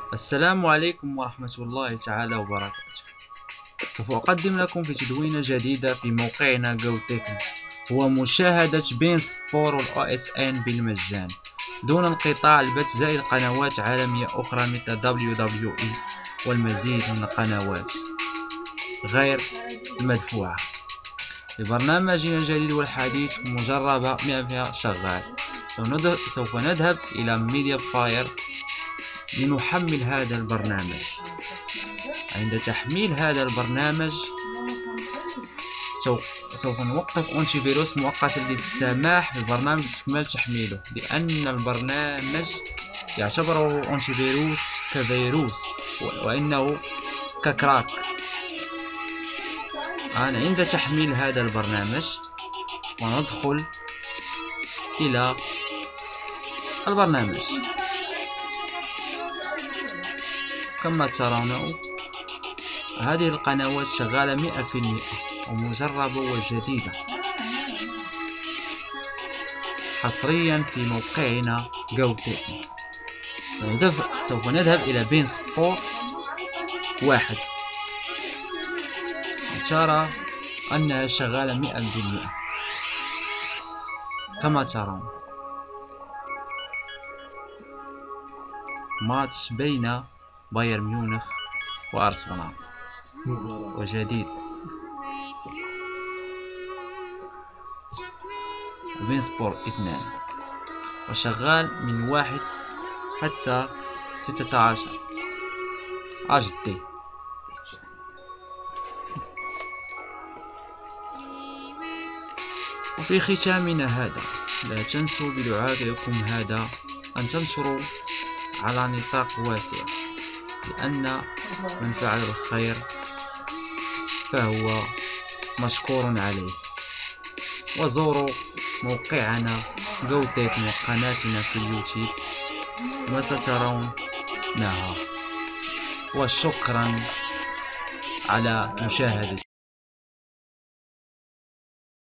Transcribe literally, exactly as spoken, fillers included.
السلام عليكم ورحمة الله تعالى وبركاته. سوف أقدم لكم في تدوينة جديدة في موقعنا GoTechno، هو مشاهدة بين سبور والأو اس ان بالمجان دون انقطاع البث، زائد قنوات عالمية أخرى مثل دبليو دبليو إي والمزيد من القنوات غير المدفوعة. لبرنامجنا الجديد والحديث مجربة مئة بالمئة شغال. سوف نذهب إلى ميديا فاير لنحمل هذا البرنامج. عند تحميل هذا البرنامج سوف نوقف أنتي فيروس مؤقتا للسماح للبرنامج باستكمال تحميله، لأن البرنامج يعتبره أنتي فيروس كفيروس وإنه ككراك. الآن عند تحميل هذا البرنامج وندخل إلى البرنامج كما ترون هذه القنوات شغالة مئة بالمئة ومجربة وجديدة حصريا في موقعنا GoTechno. سوف نذهب إلى بين سبور واحد، ترى أنها شغالة مئة بالمئة كما ترون. ماتش بين بايرن ميونخ وأرسنال وجديد، وبين سبور اثنان، وشغال من واحد حتى ستة عشر اتش دي. وفي ختامنا هذا، لا تنسوا بدعائكم هذا أن تنشروا على نطاق واسع، لأن من فعل الخير فهو مشكور عليه. وزوروا موقعنا GoTechno، قناتنا في اليوتيوب ما سترونها. وشكرا على مشاهدة.